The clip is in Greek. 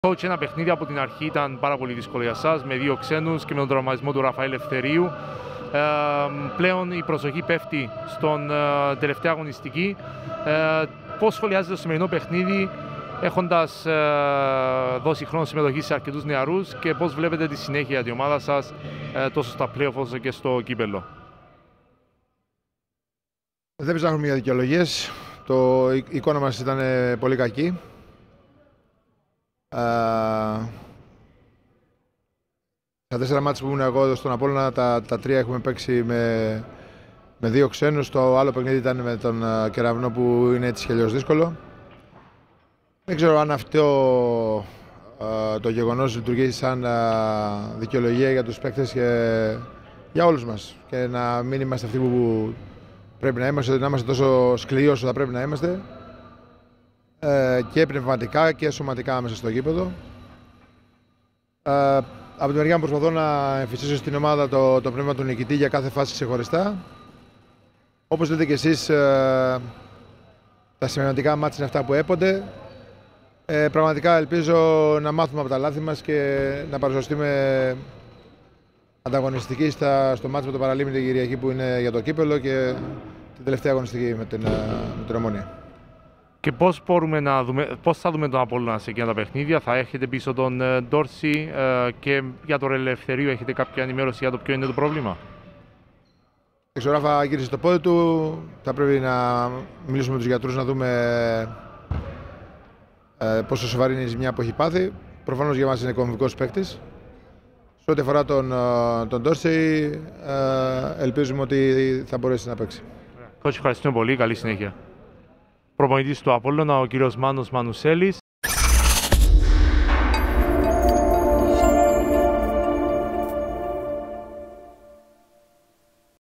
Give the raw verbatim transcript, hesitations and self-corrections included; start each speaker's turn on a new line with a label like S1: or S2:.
S1: Coach, ένα παιχνίδι από την αρχή ήταν πάρα πολύ δύσκολο για σας, με δύο ξένους και με τον τραυματισμό του Ραφαήλ Ελευθερίου. Ε, πλέον η προσοχή πέφτει στον ε, τελευταία αγωνιστική. Ε, πώς σχολιάζετε το σημερινό παιχνίδι, έχοντας ε, δώσει χρόνο συμμετοχή σε αρκετούς νεαρούς, και πώς βλέπετε τη συνέχεια για την ομάδα σας ε, τόσο στα play-off όσο και στο κύπελλο?
S2: Δεν ψάχνουμε για δικαιολογίες. Το, η εικόνα μας ήταν πολύ κακή. Uh, τα τέσσερα μάτς που ήμουν εγώ εδώ στον Απόλλωνα, τα, τα τρία έχουμε παίξει με, με δύο ξένους. Το άλλο παιχνίδι ήταν με τον uh, Κεραυνό, που είναι έτσι κι αλλιώς δύσκολο. Δεν ξέρω αν αυτό uh, το γεγονός λειτουργεί σαν uh, δικαιολογία για τους παίκτες και για όλους μας, και να μην είμαστε αυτοί που πρέπει να είμαστε, να είμαστε τόσο σκληροί όσο θα πρέπει να είμαστε, και πνευματικά και σωματικά μέσα στο γήπεδο. Από τη μεριά μου προσπαθώ να εμφυσίσω στην ομάδα το, το πνεύμα του νικητή για κάθε φάση ξεχωριστά. Όπως λέτε και εσείς, τα σημαντικά μάτς είναι αυτά που έπονται. Ε, πραγματικά ελπίζω να μάθουμε από τα λάθη μας και να παρουσιαστούμε ανταγωνιστικοί στα, στο μάτς με το Παραλίμνη την Κυριακή, που είναι για το κύπελλο, και την τελευταία αγωνιστική με την, με την Ομόνια.
S1: Και πώς, μπορούμε να δούμε, πώς θα δούμε τον Απόλλωνα σε εκείνα τα παιχνίδια? Θα έχετε πίσω τον Ντόρση, ε, και για τον Ελευθερίου έχετε κάποια ενημέρωση για το ποιο είναι το πρόβλημα?
S2: Ο Ράφα γύρισε το πόδι του. Θα πρέπει να μιλήσουμε με τους γιατρούς να δούμε ε, πόσο σοβαρή είναι η ζημιά που έχει πάθει. Προφανώς για μας είναι κομβικός παίκτης. Σε ό,τι αφορά τον, τον Ντόρση, ε, ελπίζουμε ότι θα μπορέσει να παίξει.
S1: Κότσι, ευχαριστούμε πολύ. Καλή συνέχεια. Προπονητής του Απόλλωνα, ο κύριος Μάνος Μανουσέλης.